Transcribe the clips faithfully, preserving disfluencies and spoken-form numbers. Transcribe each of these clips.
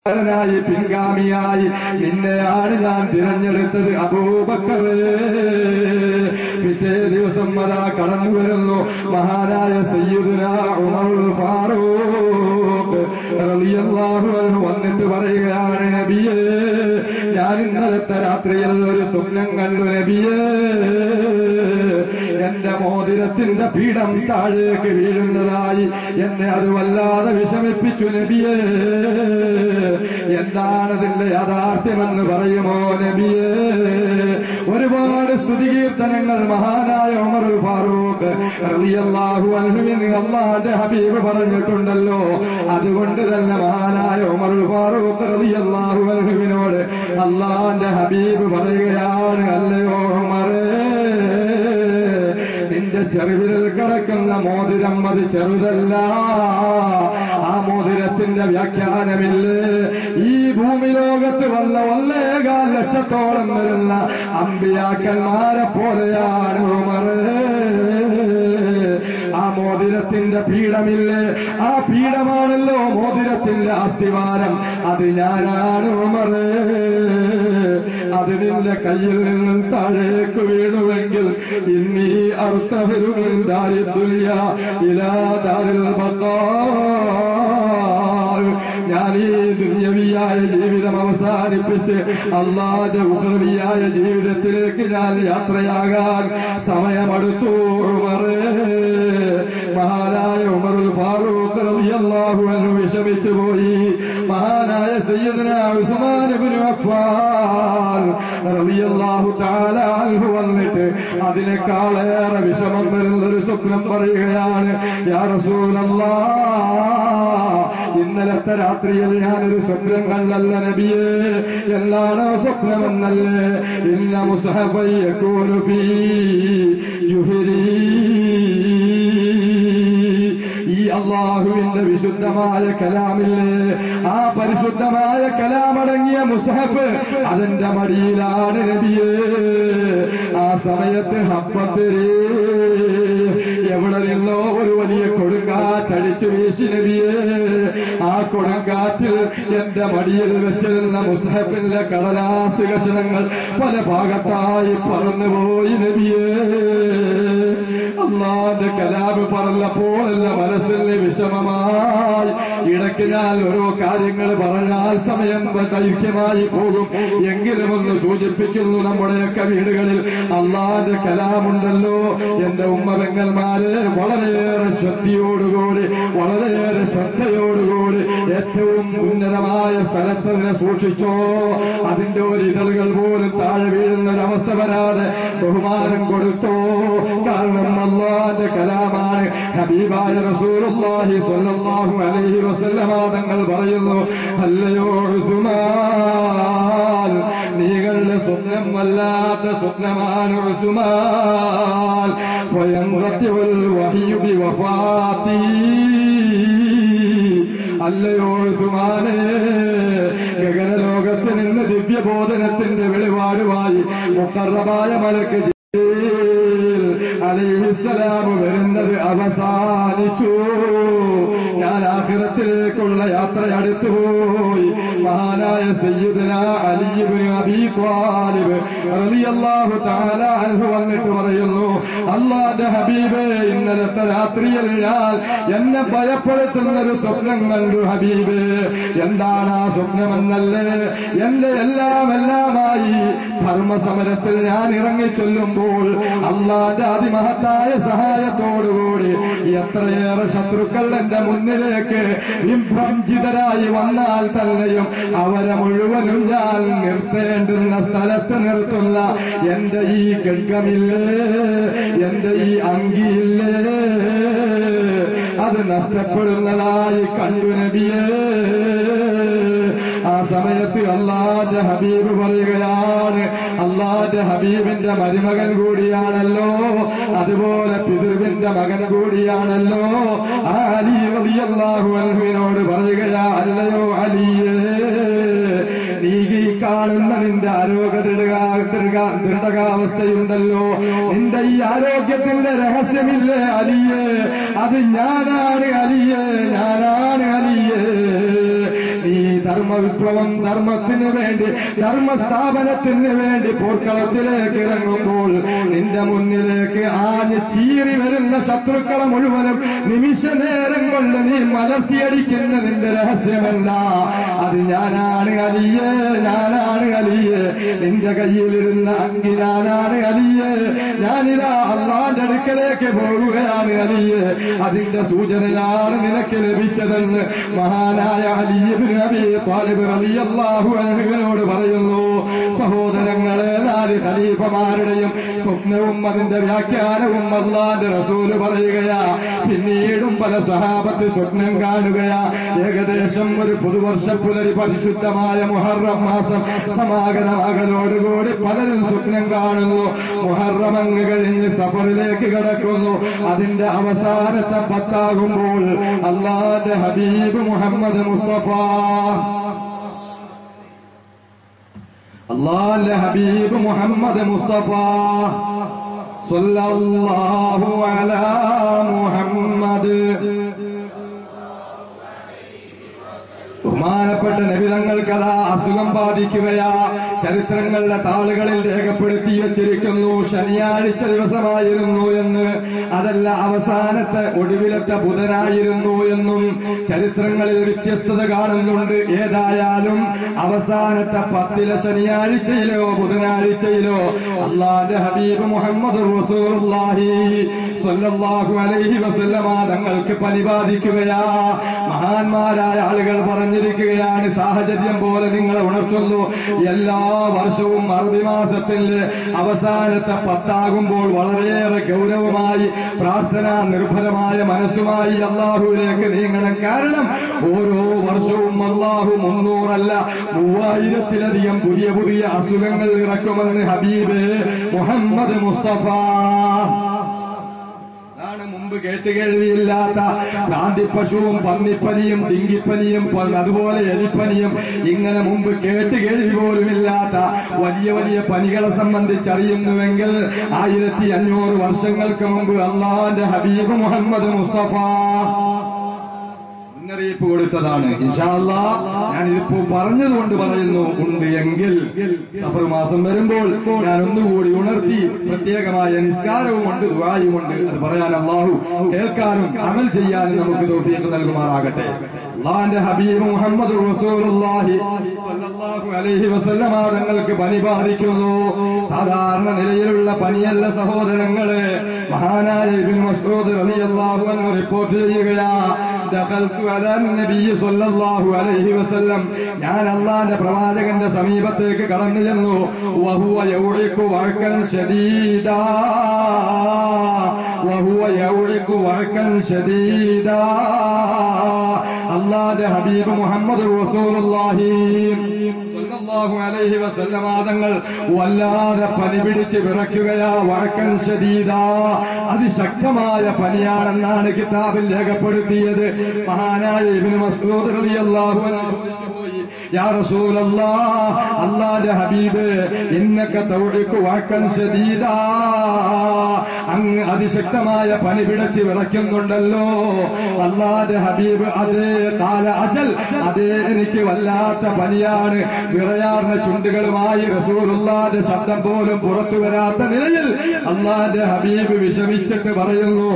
ായി പിൻഗാമിയായി നിന്നെയാണ് ഞാൻ തിരഞ്ഞെടുത്തത് അബൂബക്കർ. പിറ്റേ ദിവസം അതാ കടന്നു വരുന്നു മഹാനായ സയ്യിദുനാ ഉമറുൽ ഫാറൂഖ് റളിയല്ലാഹു അൻഹു വന്നിട്ട് പറയുകയാണ്, നബിയേ, ഞാൻ ഇന്നലത്തെ രാത്രിയിൽ ഒരു സ്വപ്നം കണ്ടു നബിയേ. എന്റെ മോതിരത്തിന്റെ പീഠം താഴേക്ക് വീഴുന്നതായി എന്നെ അത് വല്ലാതെ വിഷമിപ്പിച്ചു നബിയേ. എന്താണതിന്റെ യാഥാർത്ഥ്യമെന്ന് പറയുമോ നബിയേ? ഒരുപാട് സ്തുതികീർത്തനങ്ങൾ മഹാനായ ഉമറുൽ ഫാറൂഖ് റളിയല്ലാഹു അൻഹുവിന് അല്ലാഹുവിന്റെ ഹബീബ് പറഞ്ഞിട്ടുണ്ടല്ലോ. അതുകൊണ്ട് തന്നെ മഹാനായ ഉമറുൽ ഫാറൂഖ് റളിയല്ലാഹു അൻഹുവിനോട് അല്ലാഹുവിന്റെ ഹബീബ് പറയുകയാണ്, അല്ലയോ ഉമറേ, നിന്റെ ചെറുവിരൽ കിടക്കുന്ന മോതിരം അത് ചെറുതല്ല. ആ മോതിരത്തിന്റെ വ്യാഖ്യാനമില്ലേ? ഈ ഭൂമി ലോകത്ത് വന്ന ഒന്നേകാൽ ലക്ഷത്തോളം വരുന്ന അമ്പിയാക്കന്മാരെ പോലെയാണ് ഉമറേ. ആ മോതിരത്തിന്റെ പീഠമില്ലേ? ആ പീഠമാണല്ലോ മോതിരത്തിന്റെ അസ്ഥിവാരം. അത് ഞാനാണ് ഉമറേ. അത് നിന്റെ കയ്യിൽ നിന്നും താഴേക്ക് വീണുവെങ്കിൽ ഇന്നീ അർത്തഹരു മിൻ ദാരി ദുനിയ ഇലാ ദാരിൽ ബഖാ, ഞാൻ ഈ ദുനിയവിയായ ജീവിതം അവസാനിപ്പിച്ച് അല്ലാഹുവിന്റെ ഉഖ്റവിയായ ജീവിതത്തിലേക്ക് ഞാൻ യാത്രയാകാൻ സമയമെടുത്തു ഉമറേ. മഹാനായ ഉമറുൽ ഫാറൂഖ് റളിയല്ലാഹു അൻഹു വിഷമിച്ചു പോയി. മഹാനായ സയ്യിദുനാ ഉസ്മാൻ ഇബ്നു അഫ്ഫാൻ റളിയല്ലാഹു തആല അൻഹു വന്നിട്ട് അതിനേക്കാളേറെ വിഷമം വരുന്നൊരു സ്വപ്നം പറയുകയാണ്, യാ റസൂലല്ലാഹ്, ഇന്നലത്തെ രാത്രിയിൽ ഞാനൊരു സ്വപ്നം കണ്ടല്ല നബിയേ. എല്ലാണോ സ്വപ്നമെന്നല്ലേ? ഇന്ന മുസ്ഹഫൻ യകൂനു ഫീ ജുഹരി, ഈ അള്ളാഹുവിന്റെ വിശുദ്ധമായ കലാമില്ലേ, ആ പരിശുദ്ധമായ കലാമടങ്ങിയ മുസ്ഹഫ് അതിന്റെ മടിയിലാണ് നബിയേ. ആ സമയത്ത് ഹബ്ബത്തിരേ, എവിടെ നിന്നോ ഒരു വലിയ കൊടുങ്കാറ്റടിച്ചു വീശി നബിയേ. ആ കൊടുങ്കാറ്റിൽ എന്റെ മടിയിൽ വെച്ചിരുന്ന മുസ്ഹഫിന്റെ കടലാസ് കഷണങ്ങൾ പല ഭാഗത്തായി പറന്നുപോയി നബിയേ. അല്ലാഹുവിന്റെ കലാമ് പറഞ്ഞപ്പോൾ എന്റെ മനസ്സിന് വിഷമമായി. ഇടയ്ക്ക് ഞാൻ ഓരോ കാര്യങ്ങൾ പറഞ്ഞാൽ സമയം ദൈർഘ്യമായി പോകും. എങ്കിലും ഒന്ന് സൂചിപ്പിക്കുന്നു, നമ്മുടെയൊക്കെ വീടുകളിൽ അല്ലാഹുവിന്റെ കലാമുണ്ടല്ലോ. എന്റെ ഉമ്മപെങ്ങന്മാരെ വളരെയേറെ ശ്രദ്ധയോടുകൂടി വളരെയേറെ ശ്രദ്ധയോടുകൂടി ഏറ്റവും ഉന്നതമായ സ്ഥലത്ത് തന്നെ സൂക്ഷിച്ചോ. അതിന്റെ ഒരു ഇതളുകൾ പോലും താഴെ വീഴുന്ന ഒരവസ്ഥ വരാതെ ബഹുമാനം കൊടുത്തോ. കാരണം അല്ലാഹുവിന്റെ കലാമാണ്. ഹബീബായ റസൂലുള്ളാഹി സ്വല്ലല്ലാഹു അലൈഹി വസല്ലമ തങ്ങൾ പറയുന്നു, അല്ലയോ ഉസ്മാൻ, നീകളുടെ സ്വപ്നം വല്ലാത്ത സ്വപ്നമാണ് ഉസ്മാൻ. ഫയൻഖത്തിഉൽ വഹ്യു ബിവഫാതി, അല്ലയോ ഉസ്മാനേ, ഗഗനലോകത്ത് നിന്ന് ദിവ്യബോധനത്തിന്റെ വെളിപാടുമായി മുഖറബായ മലക്ക് അലൈഹിസ്സലാം വരുന്നത് അവസാനിച്ചു. ഞാൻ ആഖിറത്തിലേക്കുള്ള യാത്ര അടുത്തുപോയി. മഹാനായ സയ്യിദുനാ അലി ഇബ്നു അബീ ത്വാലിബ് റളിയല്ലാഹു തആല അൻഹു വന്നിട്ട് പറയുന്നു, അല്ലാഹുവിന്റെ ഹബീബേ, ഇന്നലത്തെ രാത്രിയിൽ ഞാൻ എന്നെ ഭയപ്പെടുത്തുന്നൊരു സ്വപ്നം കണ്ടു ഹബീബേ. എന്താണ് ആ സ്വപ്നമെന്നല്ലേ? എന്റെ എല്ലാം എല്ലാമായി ധർമ്മസമരത്തിൽ ഞാൻ ഇറങ്ങിച്ചൊല്ലുമ്പോൾ അല്ലാഹുവിന്റെ അതിമഹത്തായ സഹായത്തോടുകൂടി എത്രയേറെ ശത്രുക്കൾ എന്റെ മുന്നിലേക്ക് വിഭ്രംജിതരായി വന്നാൽ തന്നെയും അവരെ മുഴുവനും ഞാൻ നിർത്തേണ്ടുന്ന സ്ഥലത്ത് നിർത്തുന്ന എന്റെ ഈ ഗഡ്ഗമില്ലേ, എന്റെ ഈ അങ്കിയില്ലേ, അത് നഷ്ടപ്പെടുന്നതായി കണ്ടു നബിയേ. ആ സമയത്ത് അല്ലാഹുവിന്റെ ഹബീബ് പറയുകയാണ്, അല്ലാഹുവിന്റെ ഹബീബിന്റെ മരുമകൻ കൂടിയാണല്ലോ, അതുപോലെ പിതൃവിന്റെ മകൻ കൂടിയാണല്ലോ. അലി റളിയല്ലാഹു അൻഹുവിനോട് പറയുകയാ, അല്ലയോ അലിയേ, നീ ഈ കാണുന്ന നിന്റെ ആരോഗ്യ ദൃഢകാവസ്ഥയുണ്ടല്ലോ, നിന്റെ ഈ ആരോഗ്യത്തിന്റെ രഹസ്യമില്ലേ അലിയേ, അത് ഞാനാണ് അലിയേ, ഞാനാണ് അലിയേ. നീ ധർമ്മവിപ്ലവം, ധർമ്മത്തിന് വേണ്ടി, ധർമ്മസ്ഥാപനത്തിന് വേണ്ടി പോർക്കളത്തിലേക്ക് ഇറങ്ങുമ്പോൾ നിന്റെ മുന്നിലേക്ക് ആഞ്ഞ് ചീറി വരുന്ന ശത്രുക്കളെ മുഴുവനും നിമിഷ നേരം കൊണ്ട് നീ മലർത്തിയടിക്കുന്ന നിന്റെ രഹസ്യമല്ല. അത് ഞാനാണ് അലിയേ, ഞാനാണ് അലിയേ, നിന്റെ കയ്യിലിരുന്ന അങ്കി ഞാനാണ് അലിയേ, ഞാനിതാ അള്ളാന്റെ അടുക്കലേക്ക് പോകുകയാണ് അലിയേ, അതിന്റെ സൂചനയാണ് നിനക്ക് ലഭിച്ചതെന്ന് മഹാനായ അലി ഇബ്നു അബീ ത്വാലിബ് റളിയല്ലാഹു അൻഹുവിനോട് പറയുന്നു. സഹോദരങ്ങളെ, നാല് ഖലീഫമാരുടെയും സ്വപ്നവും അതിന്റെ വ്യാഖ്യാനവും അല്ലാഹുവിന്റെ റസൂല് പറയുകയാ. പിന്നീടും പല സ്വഹാബത്ത് സ്വപ്നം കാണുകയാ. ഏകദേശം ഒരു പുതുവർഷ പുലരി പരിശുദ്ധമായ മുഹറം മാസം സമാഗതമാകലോടുകൂടി പലരും സ്വപ്നം കാണുന്നു. മുഹറം അങ്ങ് കഴിഞ്ഞ് സഫറിലേക്ക് കടക്കുന്നു. അതിന്റെ അവസാനത്തെ പത്താകുമ്പോൾ അല്ലാഹുവിന്റെ ഹബീബ് മുഹമ്മദ് മുസ്തഫ, അല്ലാഹുവിന്റെ ഹബീബ് മുഹമ്മദ് മുസ്തഫ സല്ലല്ലാഹു അലാ മുഹമ്മദ്, ബഹുമാനപ്പെട്ട നബി തങ്ങൾക്കതാ അസുഖം ബാധിക്കുകയാ. ചരിത്രങ്ങളുടെ താളുകളിൽ രേഖപ്പെടുത്തി വച്ചിരിക്കുന്നു ശനിയാഴ്ച ദിവസമായിരുന്നു എന്ന്, അതല്ല അവസാനത്തെ ഒടുവിലത്തെ ബുധനായിരുന്നു എന്നും ചരിത്രങ്ങളിൽ വ്യത്യസ്തത കാണുന്നുണ്ട്. ഏതായാലും അവസാനത്തെ പത്തിലെ ശനിയാഴ്ചയിലോ ബുധനാഴ്ചയിലോ അല്ലാഹുവിന്റെ ഹബീബ് മുഹമ്മദ് റസൂലുള്ളാഹി സ്വല്ലല്ലാഹു അലൈഹി വസല്ലമ തങ്ങൾക്ക് പനി ബാധിക്കുകയാ. മഹാന്മാരായ ആളുകൾ പറഞ്ഞിരിക്കുകയാണ്, സാഹചര്യം പോലെ നിങ്ങളെ ഉണർത്തുന്നു. എല്ലാ വർഷവും അറബി മാസത്തിന്റെ അവസാനത്തെ പത്താകുമ്പോൾ വളരെയേറെ ഗൗരവമായി പ്രാർത്ഥനാ നിർഭരമായ മനസ്സുമായി അള്ളാഹുവിലേക്ക് നീങ്ങണം. കാരണം ഓരോ വർഷവും അള്ളാഹു മുന്നൂറല്ല മൂവായിരത്തിലധികം പുതിയ പുതിയ അസുഖങ്ങൾ ഇറക്കുമെന്ന് ഹബീബ് മുഹമ്മദ് മുസ്തഫ. മുമ്പ് കേട്ടുകേൾവിയില്ലാത്ത ഭ്രാന്തിപ്പശുവും പന്നിപ്പനിയും ഡിങ്കിപ്പനിയും അതുപോലെ എലിപ്പനിയും, ഇങ്ങനെ മുമ്പ് കേട്ടുകേൾവി പോലുമില്ലാത്ത വലിയ വലിയ പനികളെ സംബന്ധിച്ചറിയുന്നുവെങ്കിൽ ആയിരത്തി അഞ്ഞൂറ് വർഷങ്ങൾക്ക് മുമ്പ് അള്ളാഹുവിന്റെ ഹബീബ് മുഹമ്മദ് മുസ്തഫ മുന്നറിയിപ്പ് കൊടുത്തതാണ്. ഇൻഷാ അല്ലാഹ് ഞാനിതിപ്പോ പറഞ്ഞതുകൊണ്ട് പറയുന്നു, ഉണ്ട് എങ്കിൽ സഫർ മാസം വരുമ്പോൾ ഞാൻ ഒന്നുകൂടി ഉണർത്തി പ്രത്യേകമായ നിസ്കാരവുമുണ്ട്, ദുആയുമുണ്ട്. അത് പറയാൻ അല്ലാഹു കേൾക്കാനും അമൽ ചെയ്യാനും നമുക്ക് തൗഫീഖ് നൽകുമാറാകട്ടെ. അല്ലാഹുവിന്റെ ഹബീബ് മുഹമ്മദ് റസൂലുള്ളാഹി സ്വല്ലല്ലാഹു അലൈഹി വസല്ലമ തങ്ങൾക്ക് പനി ബാധിക്കുന്നു. സാധാരണ നിലയിലുള്ള പനിയല്ല സഹോദരങ്ങളെ. മഹാനായ ഇബ്നു മസ്ഊദ് റളിയല്ലാഹു അൻഹു റിപ്പോർട്ട് ചെയ്യുകയാ, ദഖൽതു അലൻ നബി സ്വല്ലല്ലാഹു അലൈഹി വസല്ലം, ഞാൻ അല്ലാഹുവിന്റെ പ്രവാചകന്റെ സമീപത്തേക്ക് കടന്നു ചെന്നു. വഹുവ യൗഇഖു വഅകൻ ശദീദാ, വഹുവ യൗഇഖു വഅകൻ ശദീദാ. അല്ലാഹുവിന്റെ ഹബീബ് മുഹമ്മദ് റസൂലുള്ളാഹി സ്വല്ലല്ലാഹു അലൈഹി വസല്ലം തങ്ങൾ വല്ലാതെ പനി പിടിച്ച് വിറയ്ക്കുകയാ. വഅകൻ ശദീദാ, അതിശക്തമായ പനിയാണെന്നാണ് കിതാബിൽ രേഖപ്പെടുത്തിയത്. മഹാനായ ഇബ്നു മസ്ഊദ് റളിയല്ലാഹു അൻഹു പോയി, യാ റസൂലല്ലാഹ്, അല്ലാഹുവിന്റെ ഹബീബ്, ഇന്നക തൗഇഖു വഅകൻ ശദീദാ, അങ്ങ് അതിശക്തമായ പനി പിടിച്ച് വിറയ്ക്കുന്നുണ്ടല്ലോ. അല്ലാഹുവിന്റെ ഹബീബ്, അതേ കാല അജൽ, അതേ എനിക്ക് വല്ലാത്ത പനിയാണ്. വിറയാർന്ന ചുണ്ടുകളുമായി റസൂലുള്ളാഹിന്റെ ശബ്ദം പോലും പുറത്തു വരാത്ത നിലയിൽ അല്ലാഹുവിന്റെ ഹബീബ് വിഷമിച്ചിട്ട് പറയുന്നു,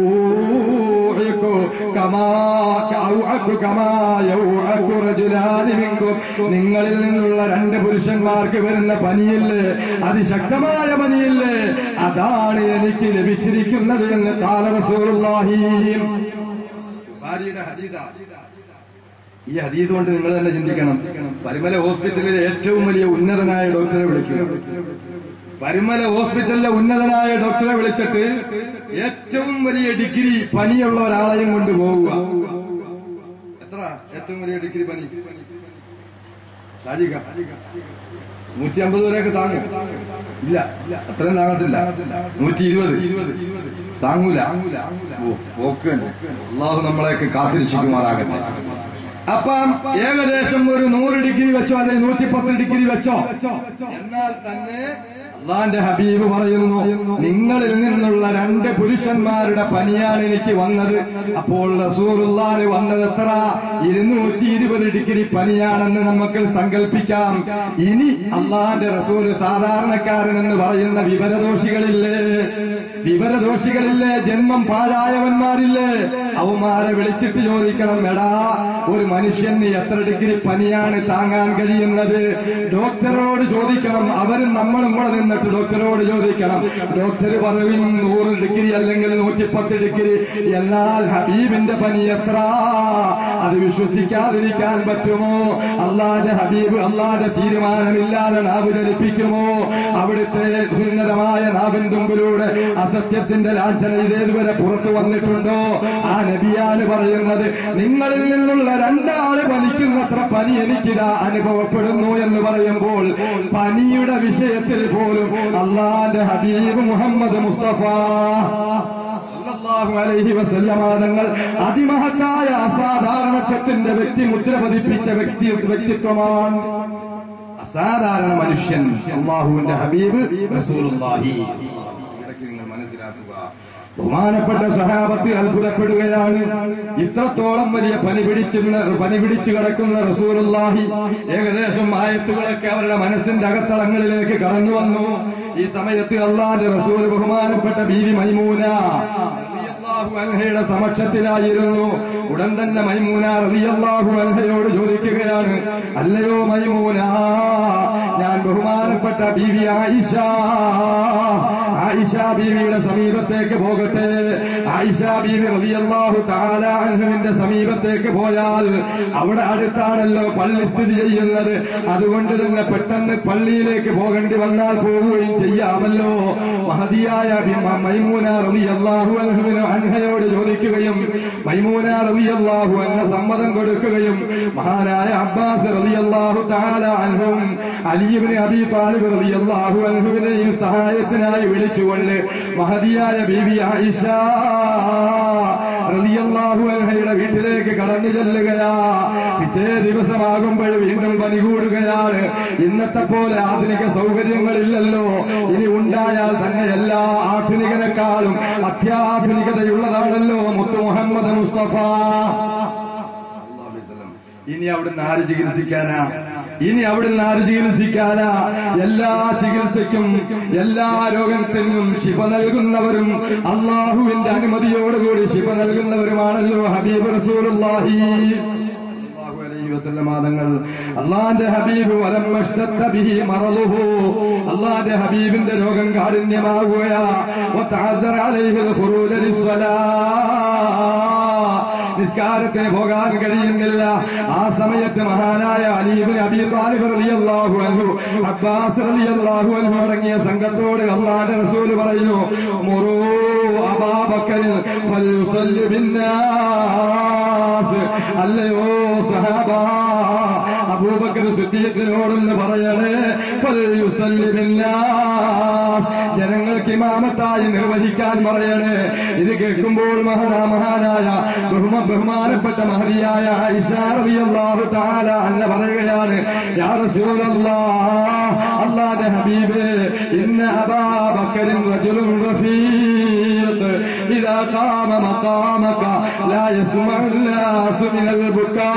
നിങ്ങളിൽ നിന്നുള്ള രണ്ട് പുരുഷന്മാർക്ക് വരുന്ന പനിയില്ലേ, അതിശക്തമായ പനിയില്ലേ, അതാണ് എനിക്ക് ലഭിച്ചിരിക്കുന്നത് എന്ന് ഖാല റസൂലുള്ളാഹി. ബുഖാരിയുടെ ഹദീസാ. ഈ ഹദീസ് കൊണ്ട് നിങ്ങൾ തന്നെ ചിന്തിക്കണം. പരിമല ഹോസ്പിറ്റലിലെ ഏറ്റവും വലിയ ഉന്നതനായ ഡോക്ടറെ വിളിക്കുക. പരിമല ഹോസ്പിറ്റലിലെ ഉന്നതനായ ഡോക്ടറെ വിളിച്ചിട്ട് ഏറ്റവും വലിയ ഡിഗ്രി പനിയുള്ള ഒരാളെയും കൊണ്ട് പോവുക. എത്ര ഏറ്റവും വലിയ ഡിഗ്രി പനി? ഷാജിക നൂറ്റി അമ്പത് വരെയൊക്കെ താങ്ങും? ഇല്ല, അത്രയും താങ്ങത്തില്ല. നൂറ്റി ഇരുപത് താങ്ങൂല. ഓക്കെ, അള്ളാഹു നമ്മളെയൊക്കെ കാത്തിരക്ഷിക്കുമാറാകട്ടെ. അപ്പം ഏകദേശം ഒരു നൂറ് ഡിഗ്രി വെച്ചോ അല്ലെങ്കിൽ നൂറ്റി പത്ത് ഡിഗ്രി വെച്ചോ, എന്നാൽ തന്നെ അള്ളാന്റെ ഹബീബ് പറയുന്നു, നിങ്ങളിൽ നിന്നുള്ള രണ്ട് പുരുഷന്മാരുടെ പനിയാണ് എനിക്ക് വന്നത്. അപ്പോൾ റസൂലുള്ളാഹി വന്നത് എത്ര? ഇരുന്നൂറ്റി ഇരുപത് ഡിഗ്രി പനിയാണെന്ന് നമുക്ക് സങ്കല്പിക്കാം. ഇനി അള്ളാന്റെ റസൂല് സാധാരണക്കാരൻ എന്ന് പറയുന്ന വിവരദോഷികളില്ലേ, വിവരദോഷികളില്ലേ, ജന്മം പാഴായവന്മാരില്ലേ, അവന്മാരെ വിളിച്ചിട്ട് ചോദിക്കണം, എടാ ഒരു മനുഷ്യന് എത്ര ഡിഗ്രി പനിയാണ് താങ്ങാൻ കഴിയുന്നത്? ഡോക്ടറോട് ചോദിക്കണം. അവരും നമ്മളും കൂടെ നിന്നിട്ട് ഡോക്ടറോട് ചോദിക്കണം. ഡോക്ടർ പറയും നൂറ് ഡിഗ്രി അല്ലെങ്കിൽ നൂറ്റിപ്പത്ത് ഡിഗ്രി. എന്നാൽ ഹബീബിന്റെ പനി എത്ര? അത് വിശ്വസിക്കാതിരിക്കാൻ പറ്റുമോ? അള്ളാന്റെ ഹബീബ് അള്ളാന്റെ തീരുമാനമില്ലാതെ നാവ് ചലിപ്പിക്കുമോ? അവിടുത്തെ സുന്നതമായ നാവിൻ തുമ്പിലൂടെ അസത്യത്തിന്റെ ലാഞ്ചന ഇതേതുവരെ പുറത്തു വന്നിട്ടുണ്ടോ? ആ നബിയാണ് പറയുന്നത്, നിങ്ങളിൽ നിന്നുള്ള രണ്ടാള് പനിക്കുന്നത്ര പനി എനിക്കിതാ അനുഭവപ്പെടുന്നു എന്ന് പറയുമ്പോൾ പനിയുടെ വിഷയത്തിൽ പോലും അള്ളാന്റെ ഹബീബ് മുഹമ്മദ് മുസ്തഫ സല്ലല്ലാഹു അലൈഹി വസല്ലമ തങ്ങൾ അതിമഹത്തായ അസാധാരണത്വത്തിന്റെ വ്യക്തി മുദ്ര പതിപ്പിച്ച വ്യക്തി വ്യക്തിത്വമാണ്. അസാധാരണ മനുഷ്യൻ അല്ലാഹുവിന്റെ ഹബീബ് റസൂലുള്ളാഹി. ഇടയ്ക്ക് നിങ്ങൾ മനസ്സിലാക്കുക, ബഹുമാനപ്പെട്ട സഹാബത്ത് അത്ഭുതപ്പെടുകയാണ്. ഇത്രത്തോളം വലിയ പനി പിടിച്ചുന്ന പനി പിടിച്ചു കിടക്കുന്ന റസൂലുള്ളാഹി ഏകദേശം ആയത്തുകളൊക്കെ അവരുടെ മനസ്സിന്റെ അകത്തളങ്ങളിലേക്ക് കടന്നു വന്നു. ഈ സമയത്ത് അല്ലാഹുവിന്റെ റസൂൽ ബഹുമാനപ്പെട്ട ബീവി മൈമൂന റളിയല്ലാഹു അൻഹയുടെ സമക്ഷത്തിലായിരുന്നു. ഉടൻ തന്നെ മൈമൂന റളിയല്ലാഹു അൻഹയോട് ചോദിക്കുകയാണ്, അല്ലയോ മൈമൂന, ഞാൻ ബഹുമാനപ്പെട്ട ബീവി ആയിഷ ആയിഷ ബീവിയുടെ സമീപത്തേക്ക് പോകട്ടെ? ആയിഷ ബീവി റളിയല്ലാഹു തആല അൻഹുവിന്റെ സമീപത്തേക്ക് പോയാൽ അവിടെ അടുത്താണല്ലോ പള്ളി സ്ഥിതി ചെയ്യുന്നത്. അതുകൊണ്ട് തന്നെ പെട്ടെന്ന് പള്ളിയിലേക്ക് പോകേണ്ടി വന്നാൽ പോവുകയും ചെയ്യാമല്ലോ. മഹദിയായ മൈമൂന റളിയല്ലാഹു അൻഹുവിന് അൻഹയോട് ചോദിക്കുകയും മൈമൂന റളിയല്ലാഹു അൻഹ സമ്മതം കൊടുക്കുകയും മഹാനായ അബ്ബാസ് റളിയല്ലാഹു തആല അൻഹും അലി ഇബ്നു അബീ ത്വാലിബ് റളിയല്ലാഹു അൻഹുവിനെയും സഹായത്തിനായി വിളിച്ചുകൊണ്ട് മഹദിയായ ബീവി ആയിഷ റളിയല്ലാഹു അൻഹയുടെ വീട്ടിലേക്ക് കടന്നു ചെല്ലുകയാ. പിറ്റേ ദിവസമാകുമ്പോൾ വീണ്ടും പനി കൂടുകയാണ്. ഇന്നത്തെ പോലെ ആധുനിക സൗകര്യങ്ങളില്ലല്ലോ. ഇനി ഉണ്ടായാൽ തന്നെ എല്ലാ ആധുനികനെക്കാളും അത്യാധുനികതയുള്ളതാണല്ലോ മുത്തു മുഹമ്മദ് മുസ്തഫ. ഇനി അവിടുന്ന് ആര് ചികിത്സിക്കാനാ? ഇനി അവിടുന്ന് ആര് ചികിത്സിക്കാനാ? എല്ലാ ചികിത്സയ്ക്കും എല്ലാ രോഗത്തിനും ശിഫ നൽകുന്നവരും അള്ളാഹുവിന്റെ അനുമതിയോടുകൂടി ശിഫ നൽകുന്നവരുമാണല്ലോ ഹബീബ് റസൂലുള്ളാഹി സല്ലല്ലാഹു അലൈഹി വസല്ലം. തങ്ങൾ അള്ളാന്റെ ഹബീബ് വലമ്മഷ്തദ്ദ ബിഹി മറളുഹു, അള്ളാന്റെ ഹബീബിന്റെ രോഗം കാഠിന്യമാകുകയാ. വതഅസ്സറ അലൈഹിൽ ഖുറൂജ ലിസ്സലാ, നിസ്കാരത്തിന് പോകാൻ കഴിയുന്നില്ല. ആ സമയത്ത് മഹാനായ അലി ഇബ്നു അബീ ത്വാലിബ് റളിയല്ലാഹു അൻഹു അബ്ബാസ് റളിയല്ലാഹു അൻഹു അടങ്ങിയ സംഘത്തോട് അല്ലാഹുവിന്റെ റസൂൽ പറയുന്നു, മുറൂ അബൂബക്കറിൻ ഫൽയുസല്ലി ബിന്നാസ്. അല്ലയോ സഹാബ, അബൂബക്കർ സിദ്ദീഖിനോടൊന്ന് പറയണേ, ഫൽയുസല്ലി ബിന്നാസ്, ജനങ്ങൾക്ക് ഇമാമത്തായി നിർവഹിക്കാൻ പറയണേ. ഇത് കേൾക്കുമ്പോൾ മഹാനാ മഹാനായ ബഹുമാനപ്പെട്ട മഹദിയായ ആയിഷ റളിയല്ലാഹു തആല അൻഹ പറയുകയാണ്, യാ റസൂലല്ലാഹ്, അല്ലാഹുവിന്റെ ഹബീബേ, ഇന്ന അബൂബക്കറിൻ റജുലുൻ റഫീഖ് ഇദാ ഖാമ മഖാമക ലാ യസ്മഉ അൻ-നാസു മിനൽ ബുകാ.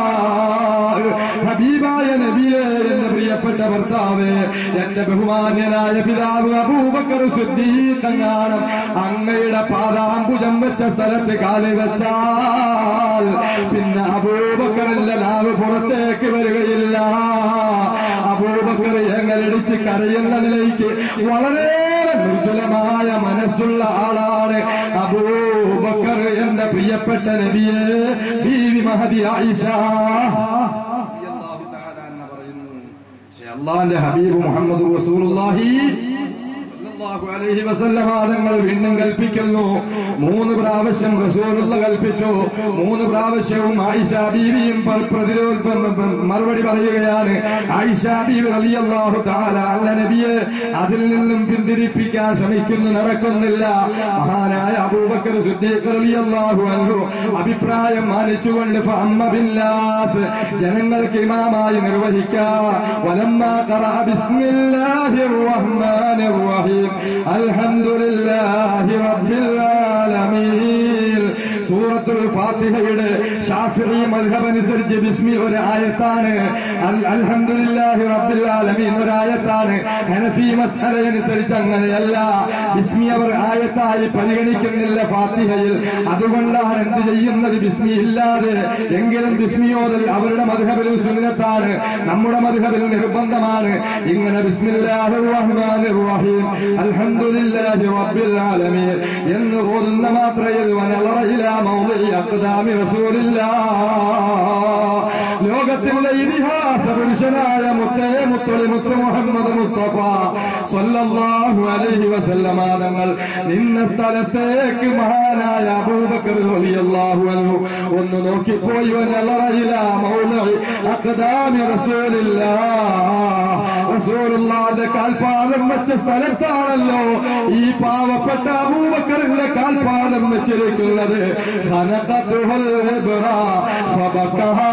ഹബീബായ നബിയേ, എന്റെ പ്രിയപ്പെട്ട ഭർത്താവേ, എന്റെ ബഹുമാന്യനായ പിതാവ് അബൂബക്കർ സിദ്ദീഖ് അങ്ങാണം അങ്ങയുടെ പാദാംബുജം വെച്ച സ്ഥലത്ത് കാല് വെച്ചാൽ പിന്നെ അബൂബക്കറിന്റെ നാവ് പുറത്തേക്ക് വരികയില്ല. അബൂബക്കർ എങ്ങനടിച്ച് കരയുന്ന നിലയ്ക്ക് വളരെ മൃദുലമായ മനസ്സുള്ള ആളാണ് അബൂബക്കർ. എന്റെ പ്രിയപ്പെട്ട നബിയെ, ബീവി മഹദി ആയിഷ അള്ളാന്റെ ഹബീബ് മുഹമ്മദ് റസൂലുള്ളാഹി സല്ലല്ലാഹു അലൈഹി വസല്ലമ തങ്ങൾ വീണ്ടും കൽപ്പിക്കുന്നു. മൂന്ന് പ്രാവശ്യം റസൂലുള്ള കൽപ്പിച്ചു. മൂന്ന് പ്രാവശ്യവും ആയിഷ ബീവിയും പ്രതിരോധ മറുപടി പറയുകയാണ്. ആയിഷ ബീവി റളിയല്ലാഹു തആല അൻഹ നബിയെ അതിൽ നിന്നും പിന്തിരിപ്പിക്കാൻ ശ്രമിക്കുന്നു, നടക്കുന്നില്ല. മഹാനായ അബൂബക്കർ സിദ്ദീഖ് റളിയല്ലാഹു അൻഹു അഭിപ്രായം മാനിച്ചുകൊണ്ട് ഫഅമ്മ ബിന്നാസ് ജനങ്ങൾക്ക് ഇമാമായി നിർവഹിക്കുക. വലമ്മാ ഖറഅ ബിസ്മില്ലാഹിർ റഹ്മാനിർ റഹീം അൽഹംദുലില്ലാഹി റബ്ബിൽ ആലമീൻ. സൂറത്തുൽ ഫാത്തിഹയുടെ ശാഫിഈ മദ്ഹബ് അനുസരിച്ച് ബിസ്മി ഒരു ആയത്താണ്, അൽഹംദുലില്ലാഹി റബ്ബിൽ ആലമീൻ ഒരു ആയത്താണ്. ഹനഫി മസ്അല അനുസരിച്ച് അങ്ങനെയല്ല, ബിസ്മി അവർ ആയത്തായി പരിഗണിക്കുന്നില്ല ഫാത്തിഹയിൽ. അതുകൊണ്ടാണ് എന്ത് ചെയ്യുന്നത് ബിസ്മി ഇല്ലാതെ. എങ്കിലും ബിസ്മിയോദൽ അവരുടെ മദ്ഹബിൽ സുന്നത്താണ്, നമ്മുടെ മദ്ഹബിൽ നിർബന്ധമാണ്. ഇങ്ങനെ ബിസ്മില്ലാഹിർ റഹ്മാനിർ റഹീം അൽഹംദുലില്ലാഹി റബ്ബിൽ ആലമീൻ എന്ന് ഓതുന്ന മാത്രയിൽ വനളറ ഇലാ മൗദിഇ അഖ്ദാമി റസൂലില്ലാഹ്. ലോകത്തിന്റെ ഇതിഹാസ പുരുഷനായ മുത്തേ മുത്തൊളി മുത്ത് മുഹമ്മദ് മുസ്തഫ സല്ലല്ലാഹു അലൈഹി വസല്ലമ തങ്ങൾ നിന്ന സ്ഥലത്തേക്ക് മഹാനായ അബൂബക്കർ റളിയല്ലാഹു അൻഹു ഒന്ന് നോക്കിപ്പോയി. വനളറ ഇലാ മൗദിഇ അഖ്ദാമി റസൂലില്ലാഹ്. റസൂലുള്ളാഹിന്റെ കാൽപാദം വെച്ച സ്ഥലത്താണല്ലോ ഈ പാവപ്പെട്ട അബൂബക്കറിന്റെ കാൽപാദം വെച്ചിരിക്കുന്നത്. ഖനഖതുൽ ഇബ്റാ ഫബക്കഹാ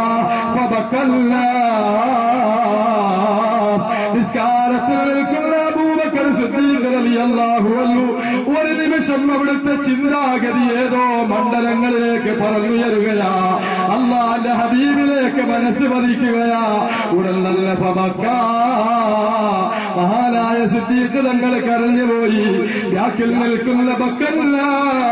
ഫബക്കല്ലാഹ്. നിസ്കാരത്തിൽ നിൽക്കുന്ന അബൂബക്കർ സിദ്ദീഖ് റളിയല്ലാഹു അൻഹു ഒരു നിമിഷം അവിടുത്തെ ചിന്താഗതി ഏതോ മണ്ഡലങ്ങളിലേക്ക് പറന്നുയരുകയാ, അല്ലാഹുവിന്റെ ഹബീബിലേക്ക് മനസ്സ് പതിക്കുകയാ. ഉടൻ നല്ല ഫബക്കാ. മഹാനായ സിദ്ദീഖ് തങ്ങൾ കരഞ്ഞുപോയി. ബാക്കിൽ നിൽക്കുന്ന ബക്കല്ലാ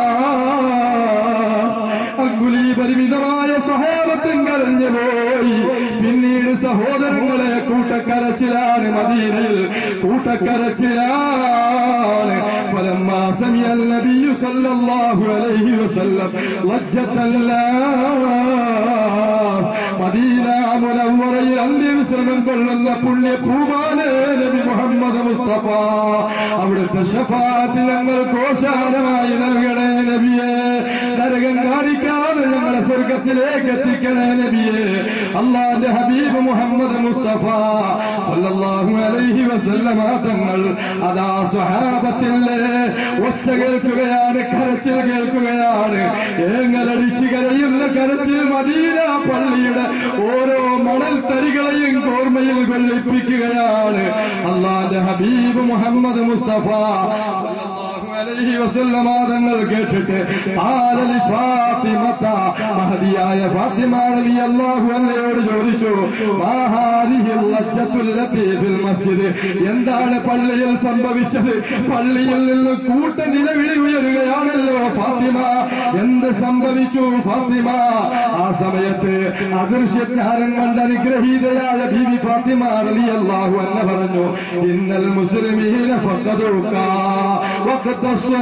അങ്കുലി പരിമിതമായ സ്വഹാബത്തും കരഞ്ഞുപോയി. പിന്നീട് സഹോദരങ്ങളെ കൂട്ടക്കരച്ചിലാണ്, മദീനയിൽ കൂട്ടക്കരച്ചിലാണ്. ഫലമ്മാ സമിഅ നബിയ്യു സല്ലല്ലാഹു അലൈഹി വസല്ലം ലജ്ജത്തല്ലാഹ്. മദീന മുനവ്വറയിൽ അന്ത്യവിശ്രമം കൊള്ളുന്ന പുണ്യ പൂമാനെ നബി മുഹമ്മദ് മുസ്തഫ അവിടുത്തെ ശഫാഅത്ത് ഞങ്ങൾ കോശാലമായി നൽകണേ നബിയെ. നരകം കാണിക്കാതെ ഞങ്ങളെ സ്വർഗത്തിലേക്ക് എത്തിക്കണേ നബിയെ. അല്ലാഹുവിന്റെ ഹബീബ് മുഹമ്മദ് മുസ്തഫ സല്ലല്ലാഹു അലൈഹി വസല്ലമ തങ്ങൾ അതാ സ്വഹാബത്തിന്റെ ഒച്ച കേൾക്കുകയാണ്, കരച്ചിൽ കേൾക്കുകയാണ്. ഏങ്ങലടിച്ച് കരയുന്ന കരച്ചിൽ മദീന പള്ളിയുടെ ഓരോ മണൽ തരികളെയും ഓർമ്മയിൽ വെള്ളിപ്പിക്കുകയാണ്. അല്ലാഹുവിന്റെ ഹബീബ് മുഹമ്മദ് മുസ്തഫ അലൈഹി വസല്ലമ തങ്ങൾ കേട്ടിട്ട് ആലലി ഫാത്തിമത മഹദിയായ ഫാത്തിമ റളിയല്ലാഹു അൻഹയോട് ചോദിച്ചു, മാ ഹാദിഹിൽ ലജ്ജത്തുൽ ലത്തി ഫിൽ മസ്ജിദ്. എന്താണ് പള്ളിയിൽ സംഭവിച്ചത്? പള്ളിയിൽ നിന്ന് കൂട്ട നിലവിളി ഉയരുകയാണല്ലോ ഫാത്തിമ. എന്ത് സംഭവിച്ചു ഫാത്തിമ? ആ സമയത്ത് അദൃശ്യജ്ഞാനം കണ്ട അനുഗ്രഹീതയായ ബീവി ഫാത്തിമ റളിയല്ലാഹു അൻഹ പറഞ്ഞു, ഇന്നൽ മുസ്ലിമീന ഫഖദുക വഖത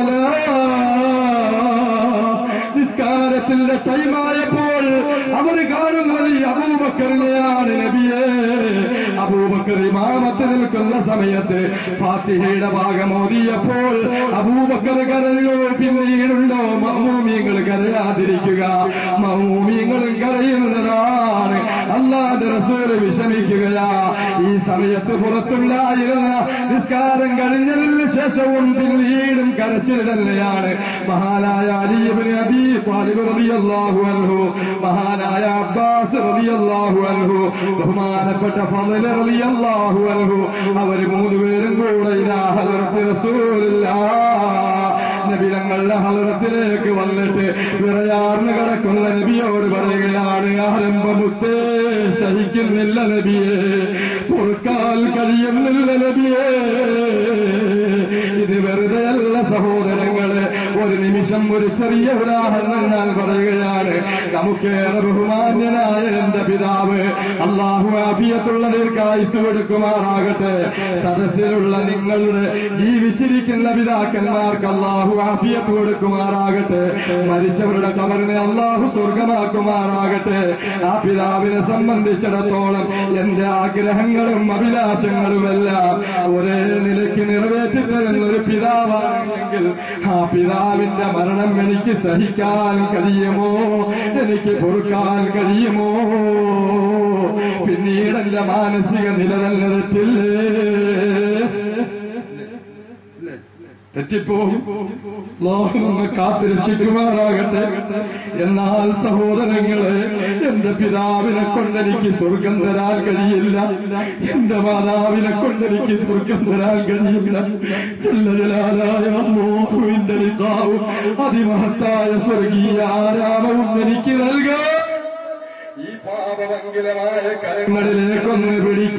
നിസ്കാരത്തിന്റെ ടൈമായപ്പോൾ അവർ കാണുന്നത് അബൂബക്കറിനെയാണ് നബിയെ. അബൂബക്കർ ഇമാമത്ത് നിൽക്കുന്ന സമയത്ത് ഫാത്തിഹയുടെ ഭാഗം ഓതിയപ്പോൾ അബൂബക്കർ കരഞ്ഞു. പിന്നീടുണ്ടോ മഅ്മൂമീങ്ങൾ കരയാതിരിക്കുക? മഅ്മൂമീങ്ങളും കരയുന്നതാണ്. അല്ലാഹുവിന്റെ റസൂൽ വിഷമിക്കുകയാ. ഈ സമയത്ത് പുറത്തുണ്ടായിരുന്ന നിസ്കാരം കഴിഞ്ഞതിന് ശേഷവും പിന്നീടും കരച്ചിൽ തന്നെയാണ്. മഹാനായ അലി ഇബ്നു അബീ ത്വാലിബ് റളിയല്ലാഹു അൻഹു, മഹാനായ അബ്ബാസ് റളിയല്ലാഹു അൻഹു, ബഹുമാനപ്പെട്ട ഫളൽ റളിയല്ലാഹു അൻഹു, അവർ മൂന്നുപേരും കൂടെ ഇലാ ഹദറത്ത് റസൂലുള്ളാഹ് നബി തങ്ങളുടെ ഹദറത്തിലേക്ക് വന്നിട്ട് വിറയാർന്ന് കിടക്കുന്ന നബിയോട് പറയുകയാണ്, ആരംഭമുത്തേ സഹിക്കുന്നില്ല നബിയെ, പൊറുക്കാൻ കഴിയുന്നില്ല നബിയെ. ഇത് വെറുതെയല്ല സഹോദരങ്ങളെ, ഒരു നിമിഷം ഒരു ചെറിയ ഉദാഹരണം ഞാൻ പറയുകയാണ്. നമുക്കേറെ ബഹുമാന്യനായ എന്റെ പിതാവ് അള്ളാഹു ആഫിയത്തുള്ള ദീർഘായുസ്സ് കൊടുക്കുമാറാകട്ടെ. സദസ്സിലുള്ള നിങ്ങളുടെ ജീവിച്ചിരിക്കുന്ന പിതാക്കന്മാർക്ക് അള്ളാഹു ആഫിയത്ത് കൊടുക്കുമാറാകട്ടെ. മരിച്ചവരുടെ ഖബറിനെ അള്ളാഹു സ്വർഗമാക്കുമാറാകട്ടെ. ആ പിതാവിനെ സംബന്ധിച്ചിടത്തോളം എന്റെ ആഗ്രഹങ്ങളും അഭിലാഷങ്ങളുമെല്ലാം ഒരേ നിലയ്ക്ക് നിറവേറ്റി തരുന്ന ഒരു പിതാവാണെങ്കിൽ ആ പിതാവിന്റെ മരണം എനിക്ക് സഹിക്കാൻ കഴിയുമോ? എനിക്ക് പൊറുക്കാൻ കഴിയുമോ? പിന്നീട് എന്റെ മാനസിക നില തന്നെ തെറ്റില്ലേ? തെറ്റിപ്പോകും. ലോകമൊന്ന് കാത്തുരക്ഷിക്കുമാറാകട്ടെ. എന്നാൽ സഹോദരങ്ങളെ, എന്റെ പിതാവിനെ കൊണ്ടെനിക്ക് സ്വർഗം തരാൻ കഴിയില്ല. എന്റെ മാതാവിനെ കൊണ്ടെനിക്ക് സ്വർഗം തരാൻ കഴിയില്ല. ജല്ലജലാലായ അല്ലാഹുവിന്റെ ലിഖാവും അതിമഹത്തായ സ്വർഗീയ ആരാമവും എനിക്ക് നൽകാൻ ഈ പാപമംഗലമായ കരങ്ങളിലേക്കൊന്ന്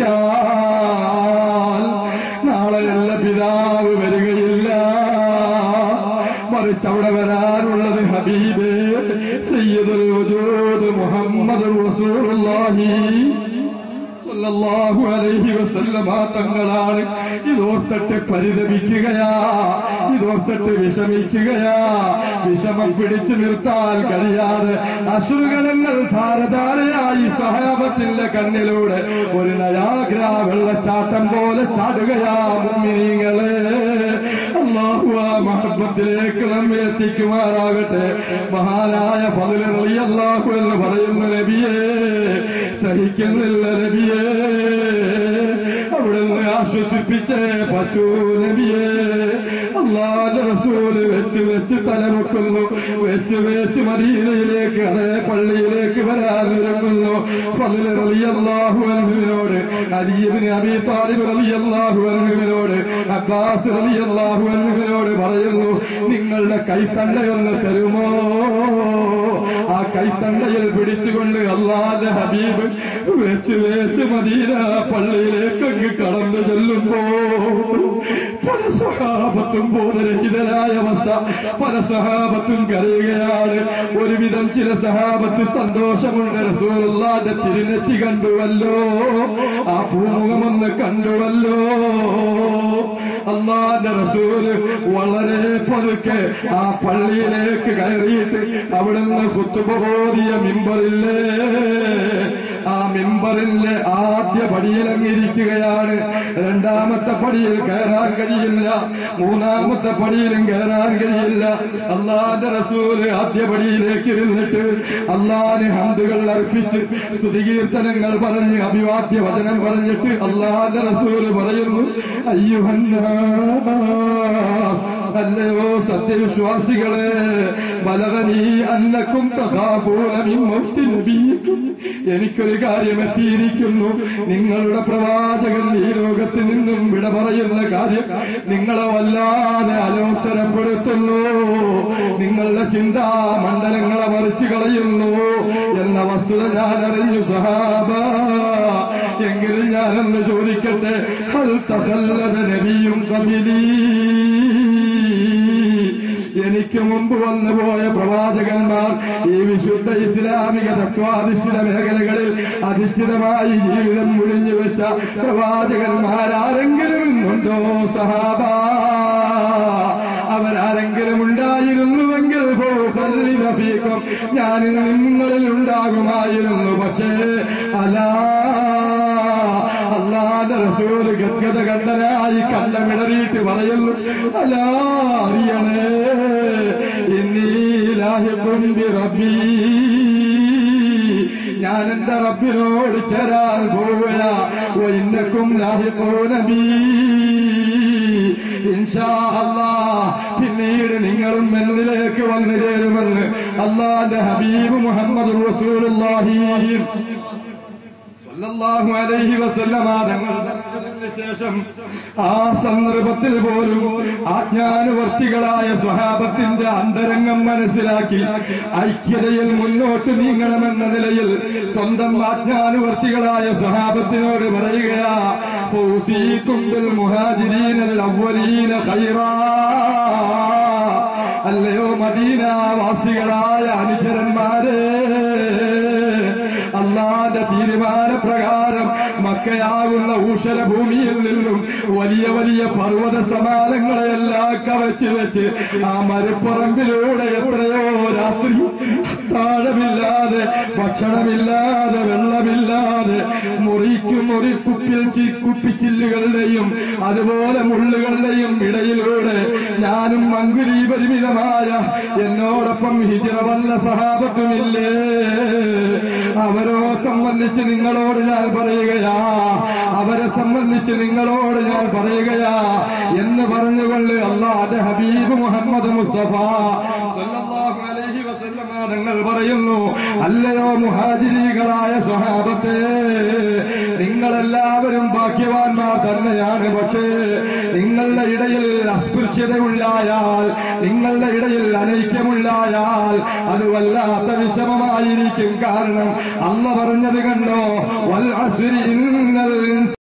പിടിക്കാൻ നാളെയല്ല പിതാവ് വരികയില്ല. മറിച്ച് അവിടെ വരാനുള്ളത് ഹബീബേ സയ്യിദുൽ വജൂദ് മുഹമ്മദുർ റസൂലുള്ളാഹി സല്ലല്ലാഹു അലൈഹി വസല്ലമ തങ്ങളാണ്. ഇതോർത്തിട്ട് പരിതപിക്കുകയാ, ഇതോർത്തിട്ട് വിഷമിക്കുകയാ. വിഷമം പിടിച്ചു നിർത്താൻ കഴിയാതെ അശ്രുഗണങ്ങൾ ധാരധാരയായി സ്വഹാബത്തിന്റെ കണ്ണിലൂടെ ഒരു നയാഗ്ര വെള്ളച്ചാട്ടം പോലെ ചാടുകയാ. മുഅ്മിനീങ്ങളെ, അല്ലാഹു ആ മഹബ്ബത്തിലേക്ക് നമ്മെ എത്തിക്കുമാറാകട്ടെ. മഹാനായ ഫദ്ൽ റളിയല്ലാഹു എന്ന് പറയുന്ന നബിയെ സഹിക്കുന്നില്ല നബിയെ, അവിടുന്ന് ആശ്വസിപ്പിച്ചേ പറ്റൂ നബിയെ. അല്ലാഹുവിന്റെ റസൂല് വെച്ച് വെച്ച് തലമുക്കുന്നു, വെച്ച് വെച്ച് മദീനയിലേക്ക് അതേ പള്ളിയിലേക്ക് വരാൻ ഒരുങ്ങുന്നു. ഫദ്ൽ റളിയല്ലാഹു അൻഹുവിനോട്, അലി ഇബ്നു അബീ ത്വാലിബ് റളിയല്ലാഹു അൻഹുവിനോട്, അബ്ബാസ് റളിയല്ലാഹു അൻഹുവിനോട് പറയുന്നു, നിങ്ങളുടെ കൈത്തണ്ടയൊന്ന് തരുമോ? ആ കൈത്തണ്ടയിൽ പിടിച്ചുകൊണ്ട് അല്ലാഹുവിന്റെ ഹബീബ് വെച്ച് വെച്ച് മദീന പള്ളിയിലേക്ക് അങ്ങ് കടന്നു ചെല്ലുമ്പോ പല സ്വഹാബത്തും ബോധരഹിതരായ അവസ്ഥ, പല സ്വഹാബത്തും കരയുകയാണ്. ഒരുവിധം ചില സ്വഹാബത്ത് സന്തോഷമുണ്ട്, റസൂലുള്ളാഹിന്റെ തിരുനെറ്റി കണ്ടുവല്ലോ, ആ പൂമുഖമൊന്ന് കണ്ടുവല്ലോ. അല്ലാഹുവിന്റെ റസൂല് വളരെ പതുക്കെ ആ പള്ളിയിലേക്ക് കയറിയിട്ട് അവിടുന്ന് ഖുത്ബ ഓതിയ മിമ്പറില്ലേ, ആ മിമ്പറിന്റെ ആദ്യ പടിയിലങ്ങിരിക്കുകയാണ്. രണ്ടാമത്തെ പടിയിൽ കയറാൻ കഴിയില്ല, മൂന്നാമത്തെ പടിയിലും കയറാൻ കഴിയില്ല. അല്ലാഹുവിന്റെ റസൂല് ആദ്യ പടിയിലേക്ക് ഇരുന്നിട്ട് അല്ലാഹുവിന് ഹംദുകൾ അർപ്പിച്ച് സ്തുതികീർത്തനങ്ങൾ പറഞ്ഞ് അഭിവാദ്യ വചനം പറഞ്ഞിട്ട് അല്ലാഹുവിന്റെ റസൂല് പറയുന്നു, അയ്യുഹന്നാസ്, അല്ലയോ സത്യവിശ്വാസികളെ, ബലഗനീ അന്നകും തഖാഫൂന മിൻ മൗതി നബിയിക്കും, എനിക്കൊരു കാര്യം എത്തിയിരിക്കുന്നു. നിങ്ങളുടെ പ്രവാചകൻ ഈ ലോകത്ത് നിന്നും വിട പറയുന്ന കാര്യം നിങ്ങളെ വല്ലാതെ അലോസരപ്പെടുത്തുന്നു, നിങ്ങളുടെ ചിന്താ മണ്ഡലങ്ങളെ മറിച്ചു കളയുന്നു എന്ന വസ്തുത ഞാൻ അറിഞ്ഞു സഹാബ. എങ്കിലും ഞാനൊന്ന് ചോദിക്കട്ടെ, ഹൽ തഖല്ലദ നബിയും ഖബലി, എനിക്ക് മുമ്പ് വന്നുപോയ പ്രവാചകന്മാർ ഈ വിശുദ്ധ ഇസ്ലാമിക തത്വാധിഷ്ഠിത മേഖലകളിൽ അധിഷ്ഠിതമായി ജീവിതം മുഴിഞ്ഞു വെച്ച പ്രവാചകന്മാരാരെങ്കിലും ഇന്നുണ്ടോ സഹാബ? അവരാരെങ്കിലും ഉണ്ടായിരുന്നുവെങ്കിൽ ഫീക്കും, ഞാൻ നിങ്ങളിൽ ഉണ്ടാകുമായിരുന്നു. പക്ഷേ അലാ, അല്ലാഹുവിന്റെ റസൂല് ഗദ്ഗത കണ്ഠനായി കല്ലമിടറിയിട്ട് പറയുന്നു, അലാ അറിയണേ, ഇന്നീ ലാഹിഖുൻ ബിറബ്ബി, ഞാൻ എന്റെ റബ്ബിനോട് ചേരാൻ പോവുകയാ. വഇന്നകും ലാഹിഖൂന ബി, ഇൻഷാ അല്ലാഹ് പിന്നീട് നിങ്ങളും എന്നിലേക്ക് വന്നു ചേരുമെന്ന് അല്ലാഹുവിന്റെ ഹബീബ് മുഹമ്മദ് റസൂലുള്ളാഹി സല്ലല്ലാഹു അലൈഹി വസല്ലമ തങ്ങൾ പറഞ്ഞതിന് ശേഷം ആ സന്ദർഭത്തിൽ പോലും ആജ്ഞാനുവർത്തികളായ സ്വഹാബത്തിന്റെ അന്തരംഗം മനസ്സിലാക്കി ഐക്യതയിൽ മുന്നോട്ട് നീങ്ങണമെന്ന നിലയിൽ സ്വന്തം ആജ്ഞാനുവർത്തികളായ സ്വഹാബത്തിനോട് പറയുകയാ, ഫൗസീകും ബിൽ മുഹാജിരീനൽ അവ്വലീന ഖൈറാ, അല്ലയോ മദീനാവാസികളായ അനുചരന്മാരെ, അള്ളാന്റെ തീരുമാനപ്രകാരം മക്കയാകുന്ന ഊഷര ഭൂമിയിൽ നിന്നും വലിയ വലിയ പർവ്വത സമാനങ്ങളെല്ലാം കവച്ച് വെച്ച് ആ മരുപ്പറമ്പിലൂടെ എത്രയോ രാത്രി താഴമില്ലാതെ ഭക്ഷണമില്ലാതെ വെള്ളമില്ലാതെ മുറിക്കും മുറി കുപ്പിൽ കുപ്പിച്ചില്ലുകളുടെയും അതുപോലെ മുള്ളുകളുടെയും ഇടയിലൂടെ ഞാനും മങ്കുലി പരിമിതമായ എന്നോടൊപ്പം ഹിജ്റ വന്ന സഹാബത്തുമില്ലേ, അവരോ സംബന്ധിച്ച് നിങ്ങളോട് ഞാൻ പറയുകയാ, അവരെ സംബന്ധിച്ച് നിങ്ങളോട് ഞാൻ പറയുകയാ എന്ന് പറഞ്ഞുകൊണ്ട് അല്ലാഹുവിന്റെ ഹബീബ് മുഹമ്മദ് മുസ്തഫ സല്ലല്ലാഹു അലൈഹി വസല്ലം തങ്ങൾ പറയുന്നു, അല്ലയോ മുഹാജിരീകളായ സ്വഹാബത്തെ, നിങ്ങളെല്ലാവരും ഭാഗ്യവാന്മാർ തന്നെയാണ്. പക്ഷേ നിങ്ങളുടെ ഇടയിൽ അസ്പൃശ്യതയുണ്ടായാൽ, നിങ്ങളുടെ ഇടയിൽ അനൈക്യമുണ്ടായാൽ അത് വല്ലാത്ത വിഷമമായിരിക്കും. കാരണം അല്ലാഹു പറഞ്ഞത് കണ്ടോ, വൽ അസ്രി ഇന്നൽ